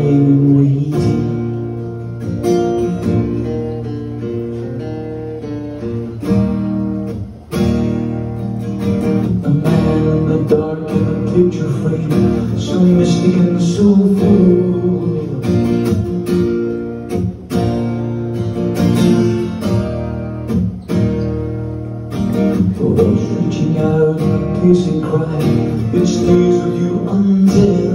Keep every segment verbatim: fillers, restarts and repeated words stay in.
lying and waiting. A man in the dark in a picture frame, so mystic and soulful. For those reaching out in a piercing cry, it stays with you until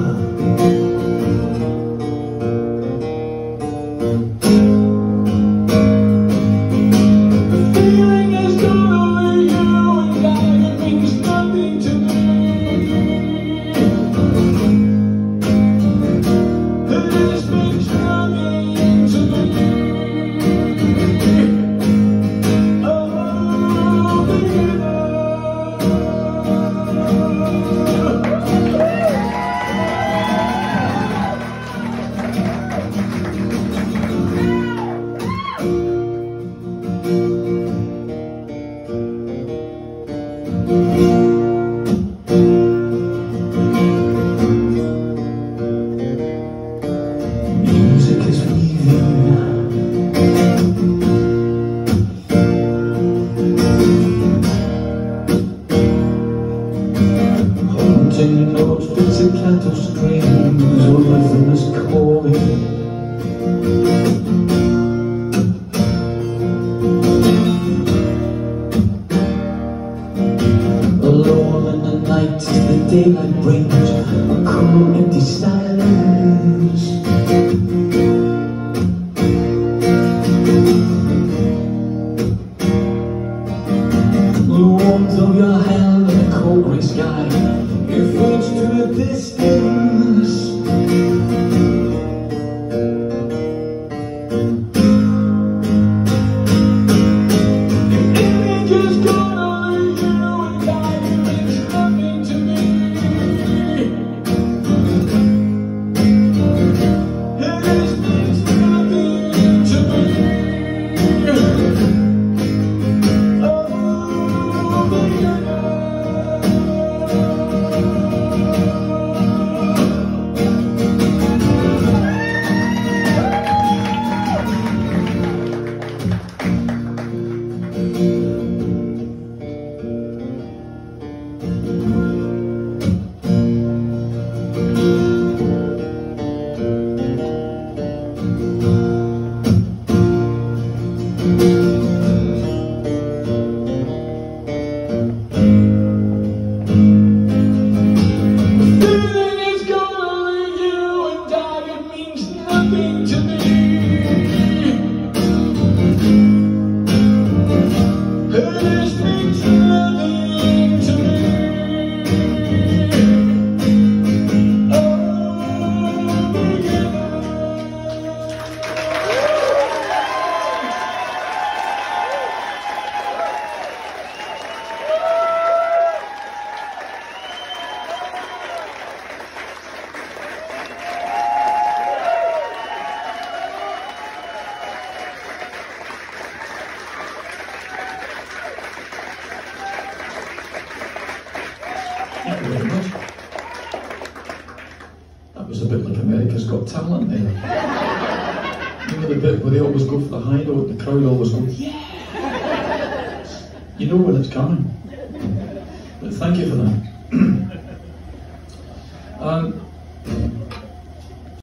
the feeling has gone over you and now it means nothing to me. This means nothing to me. Music is weaving, haunting notes, pizzicato strings, or rhythm is calling. Alone in the night, the daylight brings a cool empty silence. The warmth of your hand in a cold grey sky, it fades to a distance. Your image has gone over you and now it means nothing to me. This means nothing to me. Thank you very much. That was a bit like America's Got Talent there. You know the bit where they always go for the high note, the crowd always goes, yeah! You know when it's coming. But thank you for that. um,